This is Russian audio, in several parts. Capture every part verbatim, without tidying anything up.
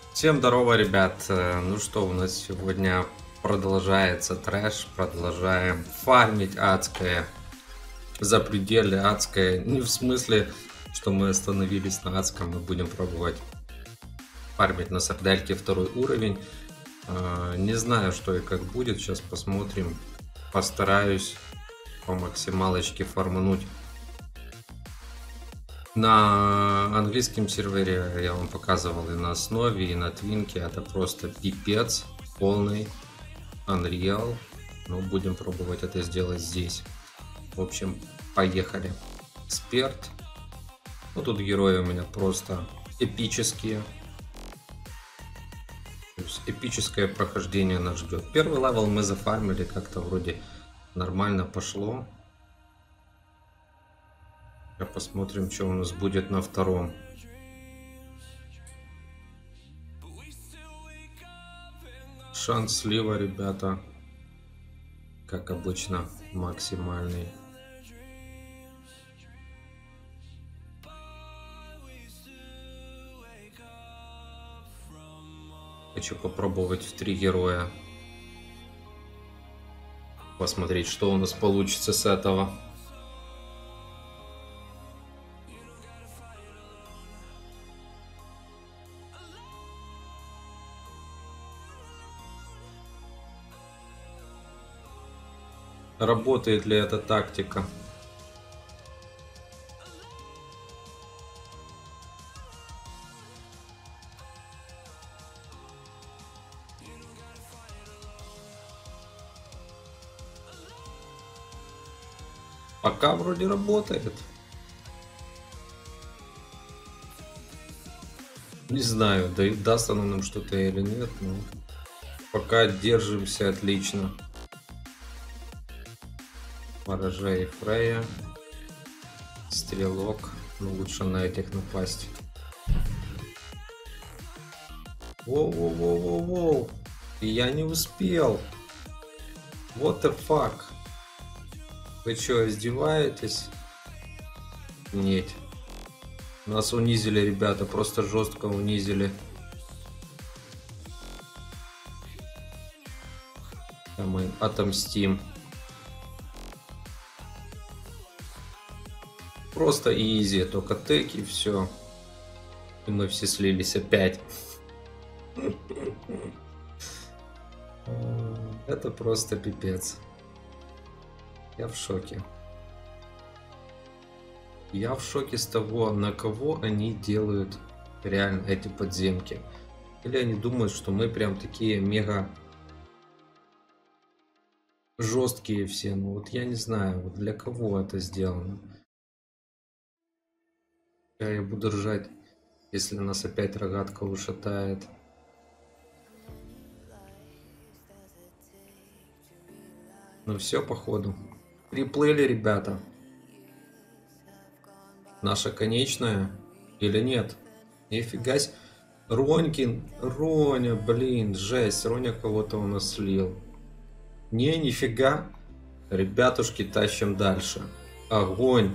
Всем здорово, ребят. Э, Ну что, у нас сегодня продолжается трэш, продолжаем фармить адское, запределье адское. Не в смысле, что мы остановились на адском, мы будем пробовать фармить на сардельке второй уровень. Э, Не знаю, что и как будет, сейчас посмотрим. Постараюсь по максималочке фармануть. На английском сервере я вам показывал и на основе, и на твинке. Это просто пипец полный. Unreal. Но будем пробовать это сделать здесь. В общем, поехали. Эксперт. Ну, тут герои у меня просто эпические. То есть эпическое прохождение нас ждет. Первый левел мы зафармили, как-то вроде нормально пошло. Посмотрим, что у нас будет на втором. Шанс слива, ребята, как обычно, максимальный. Хочу попробовать в три героя. Посмотреть, что у нас получится с этого. Работает ли эта тактика? Пока вроде работает. Не знаю, да, даст оно нам что-то или нет, но пока держимся отлично. Ворожей Фрея. Стрелок. Ну, лучше на этих напасть. Воу-воу-воу-воу-воу. И я не успел. What the fuck? Вы что, издеваетесь? Нет. Нас унизили, ребята, просто жестко унизили. А мы отомстим. Просто изи, только теки и все. И мы все слились опять. Это просто пипец. Я в шоке. Я в шоке с того, на кого они делают реально эти подземки. Или они думают, что мы прям такие мега жесткие все. Ну вот я не знаю, вот для кого это сделано. Я буду ржать, если нас опять рогатка ушатает. Ну все, походу. Приплыли, ребята. Наша конечная или нет? Нифига себе. Ронькин, Роня, блин, жесть. Роня кого-то у нас слил. Не, нифига. Ребятушки, тащим дальше. Огонь.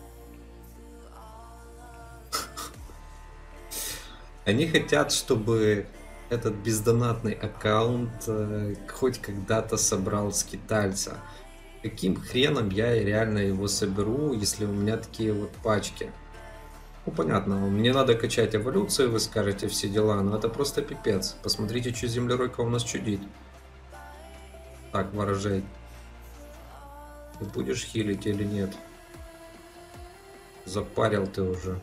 Они хотят, чтобы этот бездонатный аккаунт э, хоть когда-то собрал скитальца. Каким хреном я реально его соберу, если у меня такие вот пачки? Ну понятно, мне надо качать эволюцию, вы скажете, все дела, но это просто пипец. Посмотрите, что землеройка у нас чудит. Так, ворожей. Ты будешь хилить или нет? Запарил ты уже.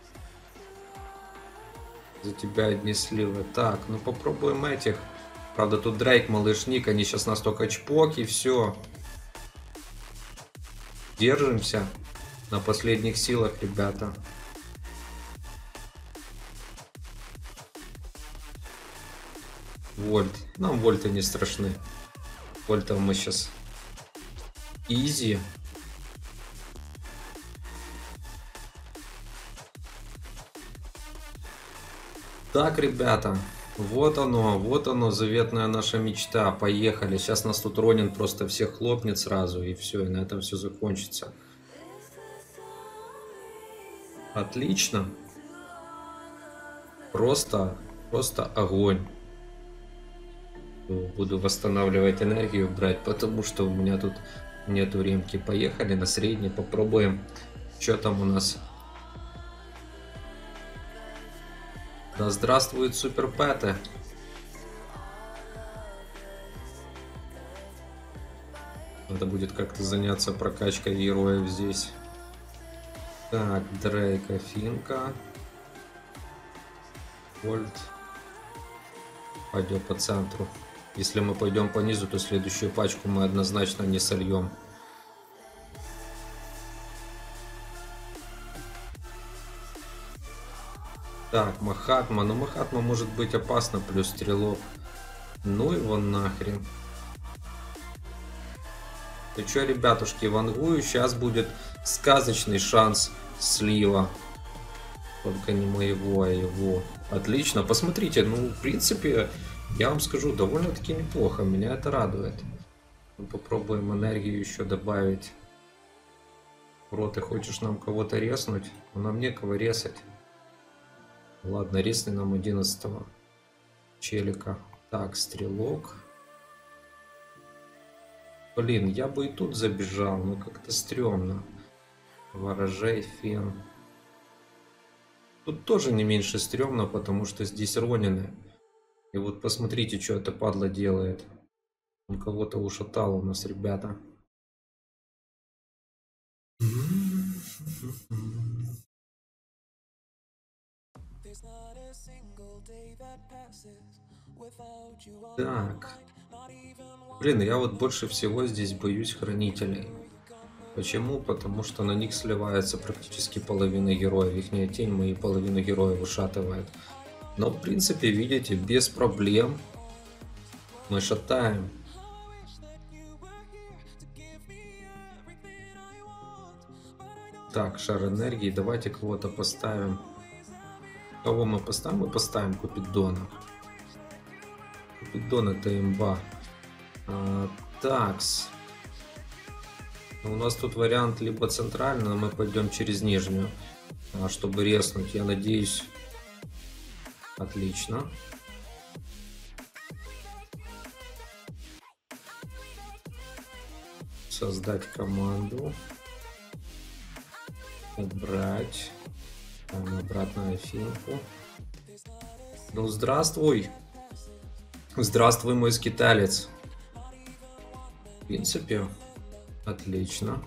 За тебя одни сливы. Так, ну попробуем этих. Правда, тут Дрейк, малышник, они сейчас настолько чпок и все. Держимся на последних силах, ребята. Вольт. Нам вольты не страшны. Вольтов мы сейчас изи. Так, ребята, вот оно, вот оно, заветная наша мечта. Поехали. Сейчас нас тут Ронин просто всех хлопнет сразу, и все, и на этом все закончится. Отлично. Просто Просто огонь. Буду восстанавливать энергию, брать, потому что у меня тут нету ремки. Поехали на средний, попробуем. Что там у нас? Да здравствует супер пэты. Надо будет как-то заняться прокачкой героев здесь. Так, Дрейка, Финка. Вольт. Пойдем по центру. Если мы пойдем по низу, то следующую пачку мы однозначно не сольем. Так, Махатма. Ну, Махатма может быть опасно, плюс стрелок. Ну его нахрен. Ну чё, ребятушки, вангую. Сейчас будет сказочный шанс слива. Только не моего, а его. Отлично. Посмотрите, ну, в принципе, я вам скажу, довольно-таки неплохо. Меня это радует. Мы попробуем энергию еще добавить. Бро, ты хочешь нам кого-то резнуть? Но нам некого резать. Ладно, резни нам одиннадцатого челика. Так, стрелок. Блин, я бы и тут забежал, но как-то стрёмно. Ворожей, фен. Тут тоже не меньше стрёмно, потому что здесь ронины. И вот посмотрите, что это падла делает. Он кого-то ушатал у нас, ребята. Так. Блин, я вот больше всего здесь боюсь хранителей. Почему? Потому что на них сливается практически половина героев. Ихняя тень мои половину героев ушатывает. Но в принципе, видите, без проблем мы шатаем. Так, шар энергии. Давайте кого-то поставим. Кого мы поставим? Мы поставим Купидона. Купидон это имба. А, такс. У нас тут вариант либо центрально, но мы пойдем через нижнюю, чтобы резнуть. Я надеюсь. Отлично. Создать команду. Убрать. Там обратную финку. Ну здравствуй. Здравствуй, мой скиталец. В принципе, отлично.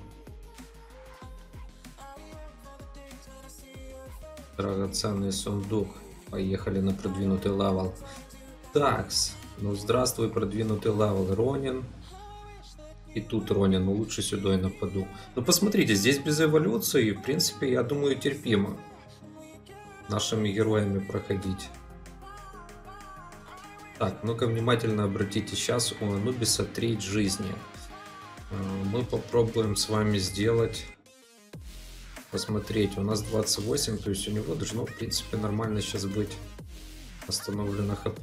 Драгоценный сундук. Поехали на продвинутый левел. Такс. Ну здравствуй, продвинутый левел. Ронин. И тут Ронин. Ну лучше сюда и нападу. Ну посмотрите, здесь без эволюции. В принципе, я думаю, терпимо нашими героями проходить. Так, ну-ка внимательно обратите. Сейчас у Анубиса треть жизни. Мы попробуем с вами сделать, посмотреть. У нас двадцать восемь, то есть у него должно в принципе нормально сейчас быть восстановлено хп.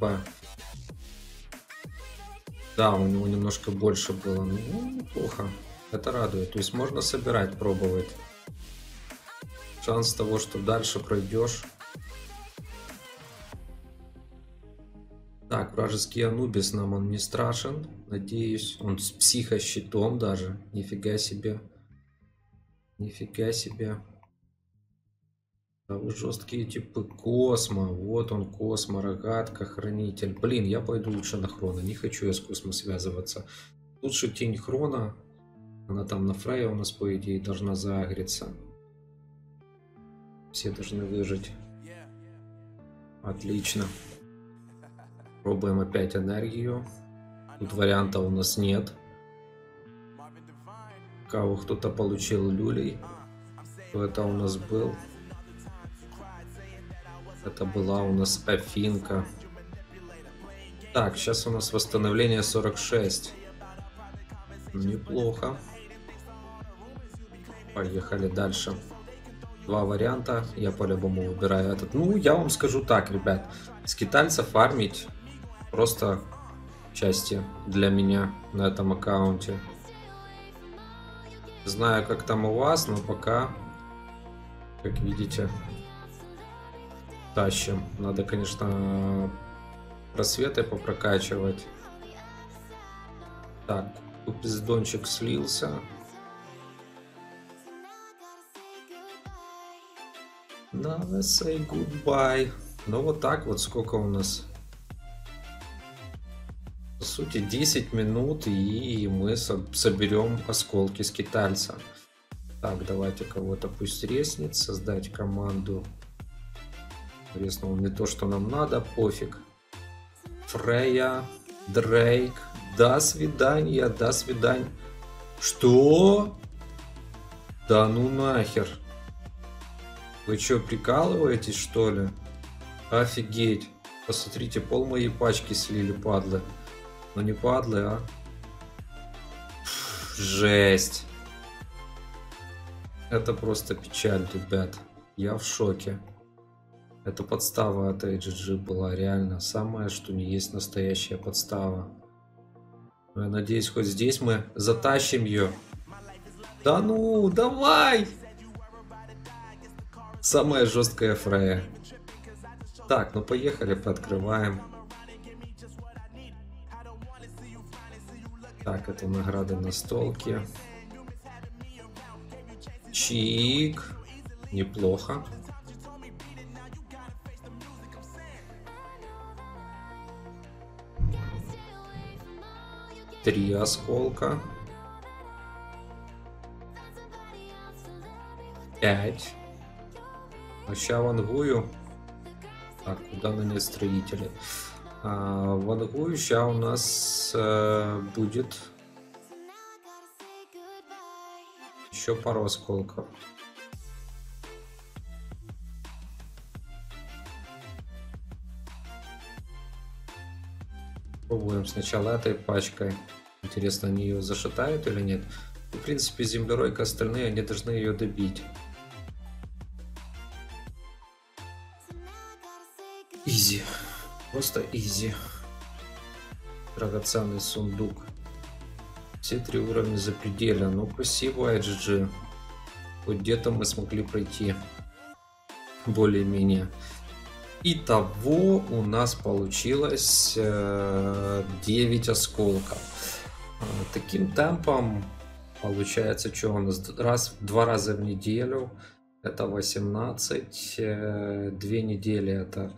Да, у него немножко больше было. Ну, неплохо. Это радует. То есть можно собирать, пробовать. Шанс того, что дальше пройдешь. Так, вражеский Анубис нам он не страшен, надеюсь. Он с психощитом даже. Нифига себе. Нифига себе. Да вы жесткие типы. Космо. Вот он, Космо, рогатка, хранитель. Блин, я пойду лучше на Хрона. Не хочу я с Космо связываться. Лучше тень Хрона. Она там на Фрейя у нас, по идее, должна заагриться. Все должны выжить. Отлично. Пробуем опять энергию. Тут варианта у нас нет. Кого кто-то получил люлей. Кто это у нас был? Это была у нас Афинка. Так, сейчас у нас восстановление сорок шесть. Неплохо. Поехали дальше. Два варианта. Я по-любому выбираю этот. Ну, я вам скажу так, ребят. Скитальца фармить просто счастье для меня на этом аккаунте. Знаю, как там у вас, но пока, как видите, тащим. Надо, конечно, просветы попрокачивать. Так, купиздончик слился. Now say goodbye. Ну вот так вот, сколько у нас? По сути, десять минут, и мы соберем осколки скитальца. Так, давайте кого-то пусть резнет. Создать команду. Резнул не то, что нам надо, пофиг. Фрея, Дрейк. До свидания, до свидания. Что? Да ну нахер. Вы что, прикалываетесь, что ли? Офигеть. Посмотрите, пол моей пачки слили, падлы. Ну не падлы, а? Жесть. Это просто печаль, ребят. Я в шоке. Это подстава от эй джи джи была реально самая, что не есть настоящая подстава. Но я надеюсь, хоть здесь мы затащим ее. Да ну, давай! Самая жесткая Фрея. Так, ну поехали, пооткрываем. Так, это награды на столке. Чик. Неплохо. Три осколка. Пять. А ща вангую. Так, куда нанять строители? А, вангую ща у нас э, будет еще пару осколков. Пробуем сначала этой пачкой. Интересно, они ее зашатают или нет? В принципе, землеройка, остальные, они должны ее добить. Изи. Просто изи. Драгоценный сундук. Все три уровня запределья. Ну, спасибо, эй джи джи. Вот где-то мы смогли пройти. Более-менее. Итого у нас получилось э, девять осколков. Э, таким темпом получается, что у нас раз, два раза в неделю. Это восемнадцать. Э, две недели это...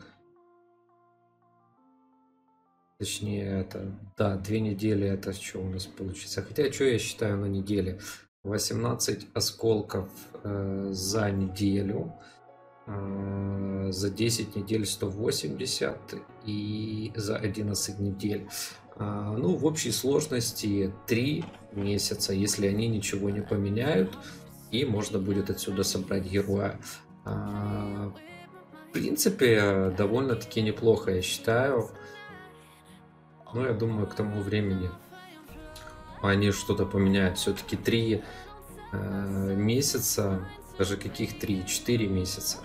Точнее, это, да, две недели это что у нас получится. Хотя, что я считаю на неделе? восемнадцать осколков э, за неделю. Э, за десять недель сто восемьдесят. И за одиннадцать недель. Э, ну, в общей сложности три месяца, если они ничего не поменяют. И можно будет отсюда собрать героя. Э, в принципе, довольно-таки неплохо, я считаю. Ну, я думаю, к тому времени они что-то поменяют. Все-таки три э, месяца, даже каких три, четыре месяца.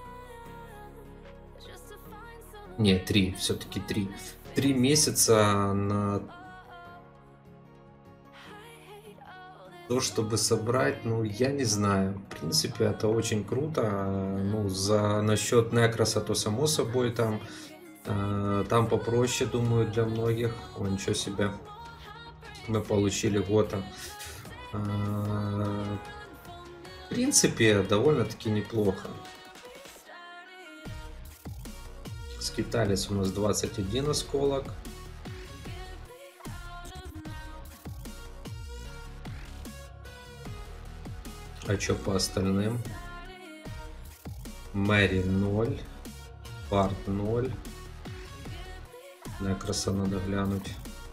Не, три, все-таки три. Три месяца на то, чтобы собрать, ну, я не знаю. В принципе, это очень круто. Ну, за насчет Некроса, то само собой там... Там попроще, думаю, для многих. О, ничего себе. Мы получили Гота. В принципе, довольно-таки неплохо. Скиталец у нас двадцать один осколок. А что по остальным? Мэри ноль. Барт ноль. Некроса надо глянуть.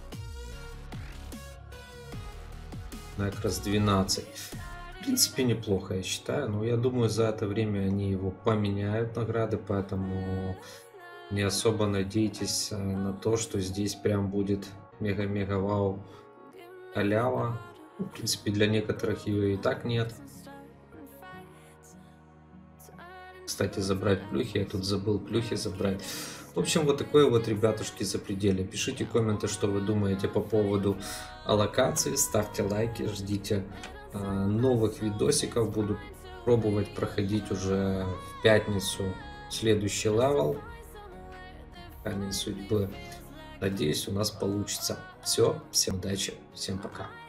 Некрос двенадцать. В принципе, неплохо, я считаю. Но я думаю, за это время они его поменяют, награды. Поэтому не особо надейтесь на то, что здесь прям будет мега-мега-вау халява. В принципе, для некоторых ее и так нет. Кстати, забрать плюхи. Я тут забыл плюхи забрать. В общем, вот такое вот, ребятушки, запределье. Пишите комменты, что вы думаете по поводу локации. Ставьте лайки, ждите э, новых видосиков. Буду пробовать проходить уже в пятницу следующий левел. Камень судьбы. Надеюсь, у нас получится. Все, всем удачи, всем пока.